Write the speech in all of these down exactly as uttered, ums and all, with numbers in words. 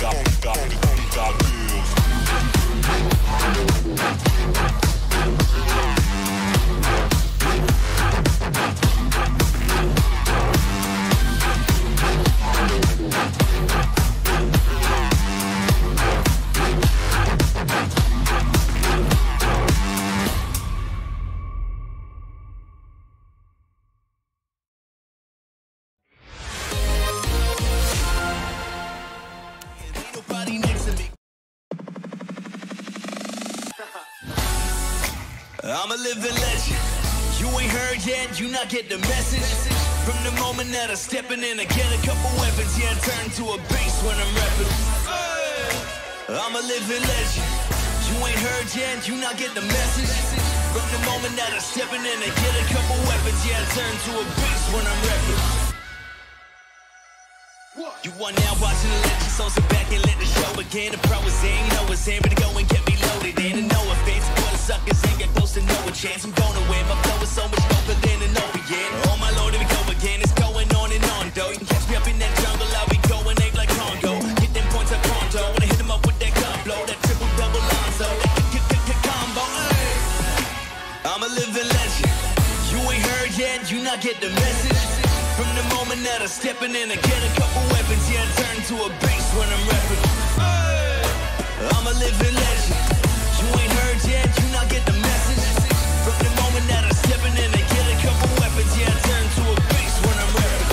I'm a living legend. You ain't heard yet, you not get the message. From the moment that I'm stepping in, I get a couple weapons, yeah, I turn to a beast when I'm rapping. I'm a living legend. You ain't heard yet, you not get the message. From the moment that I'm stepping in, I get a couple weapons, yeah, I turn to a beast when I'm rapping. You are now watching the legend, so sit back and let the show begin. The pro is in, no it's in, but go and get me loaded in. And no offense, but the suckers ain't got close to no a chance. I'm gonna win, my flow is so much doper than an opiate. Oh my lord, here we go again, it's going on and on though. You can catch me up in that jungle, I'll be going ape like Congo. Get them points up pronto, when I hit them up with that gun blow. That triple double Lonzo, that combo, ay. I'm a living legend. You ain't heard yet, you not get the message. From the moment that I'm stepping in, I get a couple weapons, yeah, I turn to a beast when I'm rapping. I'm a living legend. You ain't heard yet, you not get the message. From the moment that I'm stepping in, I get a couple weapons, yeah, I turn to a beast when I'm rapping.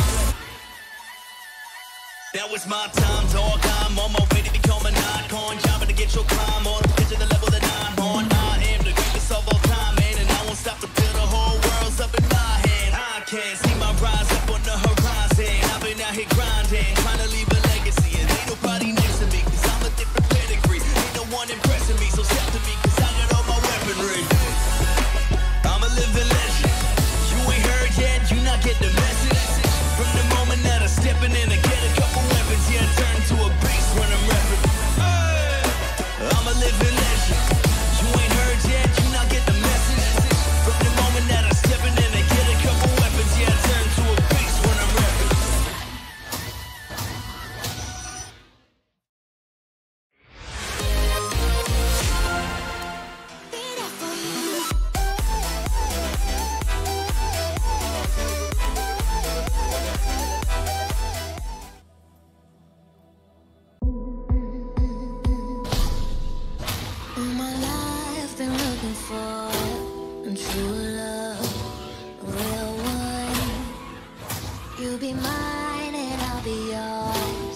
Now it's my time, dog, I'm on my way to become an icon. Jobbing to get your climb on, get to the level that I'm on. I am the greatest of all time, man, and I won't stop till the whole world's up in my hand. I can't see my rise up on the horizon. I've been out here grinding, trying to leave a legacy. And ain't nobody next to me, cause I'm a different pedigree. Ain't no one impressing me, so step to me, cause I got all my weaponry. I'm a living legend. You ain't heard yet, you not get the message. From the moment that I'm stepping in, I get a couple weapons, yeah, I turn to a beast when I'm rapping. I'm a living legend. You ain't heard yet, you not get the message. From the moment that I'm stepping in, I get a couple weapons, yeah, I turn to a beast when I'm rapping. All my life been looking for a true love, a real one. You be mine and I'll be yours.